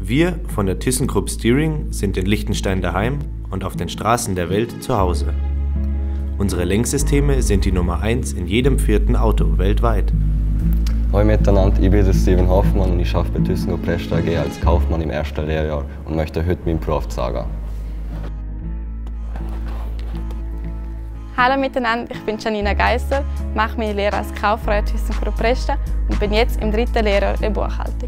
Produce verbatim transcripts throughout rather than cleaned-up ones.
Wir von der ThyssenKrupp Steering sind in Liechtenstein daheim und auf den Straßen der Welt zu Hause. Unsere Lenksysteme sind die Nummer eins in jedem vierten Auto weltweit. Hallo miteinander, ich bin der Steven Hoffmann und ich arbeite bei ThyssenKrupp Presta A G als Kaufmann im ersten Lehrjahr und möchte heute meinen Beruf sagen. Hallo miteinander, ich bin Janina Geisser, mache meine Lehre als Kauffrau bei ThyssenKrupp Presta und bin jetzt im dritten Lehrjahr in Buchhaltung.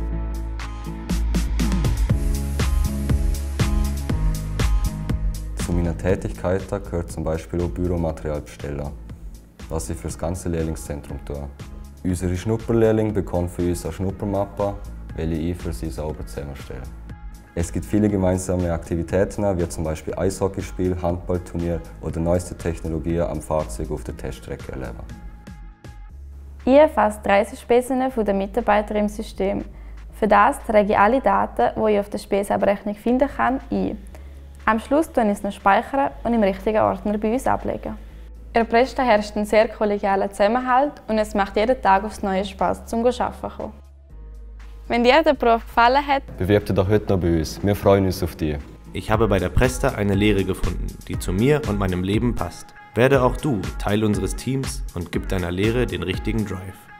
Zu meinen Tätigkeiten gehört zum Beispiel auch Büromaterial bestellen, was ich für das ganze Lehrlingszentrum tue. Unsere Schnupperlehrlinge bekommen für uns eine Schnuppermappe, welche ich für sie sauber zusammenstelle. Es gibt viele gemeinsame Aktivitäten, wie zum Beispiel Eishockeyspiel, Handballturnier oder neueste Technologien am Fahrzeug auf der Teststrecke erleben. Ich erfasse die Reisespesen der Mitarbeiter im System. Für das trage ich alle Daten, die ich auf der Spesenabrechnung finden kann, ein. Am Schluss speichern ich es noch speichern und im richtigen Ordner bei uns ablegen. In Presta herrscht ein sehr kollegialer Zusammenhalt und es macht jeden Tag aufs neue Spaß zum Arbeiten kommen. Wenn dir der Beruf gefallen hat, bewirb dich doch heute noch bei uns. Wir freuen uns auf dich. Ich habe bei der Presta eine Lehre gefunden, die zu mir und meinem Leben passt. Werde auch du Teil unseres Teams und gib deiner Lehre den richtigen Drive.